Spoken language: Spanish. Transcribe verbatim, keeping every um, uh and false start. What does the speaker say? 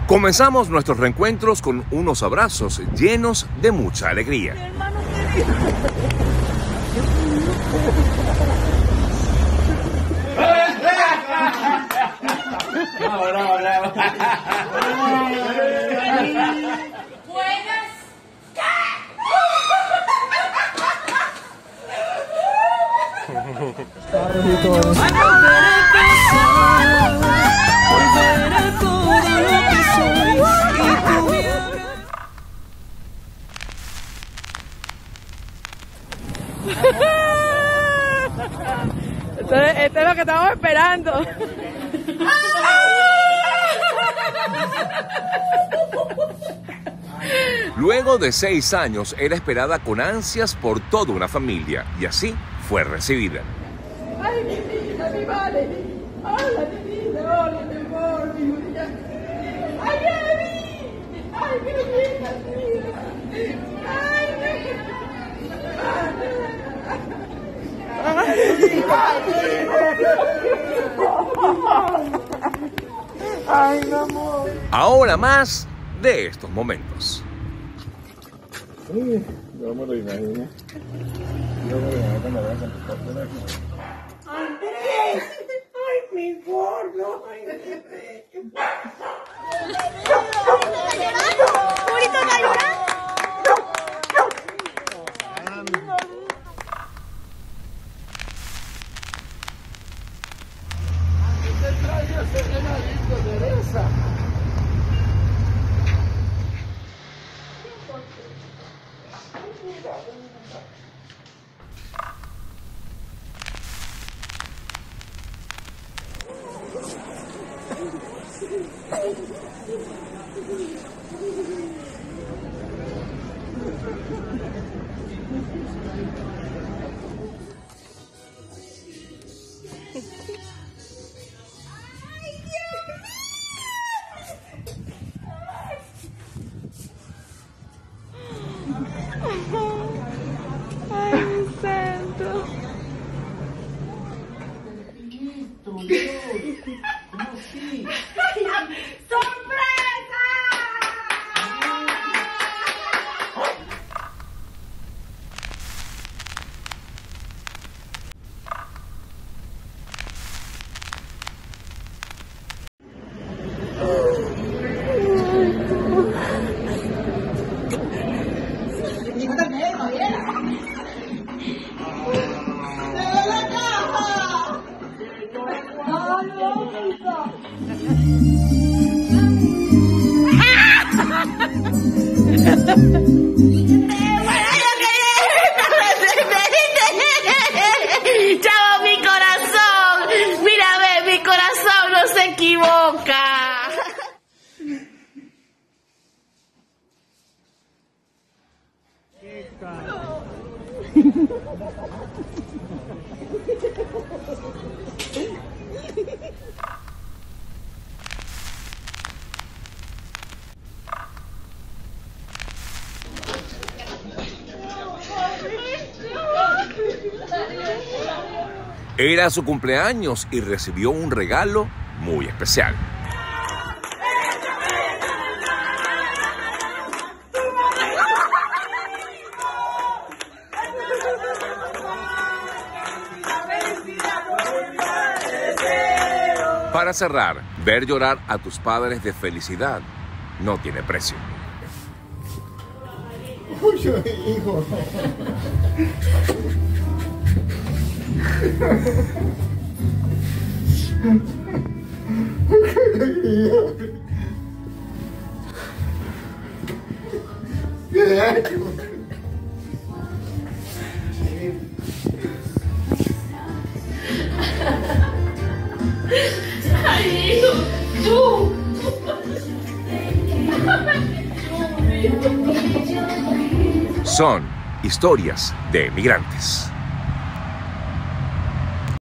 Comenzamos nuestros reencuentros con unos abrazos llenos de mucha alegría. Mi hermano querido. Bravo, bravo, bravo. Buenas. Esto es, esto es lo que estamos esperando. Luego de seis años era esperada con ansias por toda una familia y así fue recibida. Ay, mi vida, mi madre. Hola, mi vida, hola, mi amor, mi vida. Ay, Gaby. Ay, qué linda, mi vida. Ay, ay, mi amor. Ahora más de estos momentos. Sí, yo me lo imagino. Yo me lo imagino cuando veas en tu parte. Andrés. Ay, mi gordo. Ay, qué bello. ¿Purito está llorando? Ay, mi santo. ¡Chavo, mi corazón! ¡Mírame, mi corazón no se equivoca! Era su cumpleaños y recibió un regalo muy especial. Para cerrar, ver llorar a tus padres de felicidad no tiene precio. Uy, hijo. ¡Ay, hijo! ¡Tú! Son historias de emigrantes.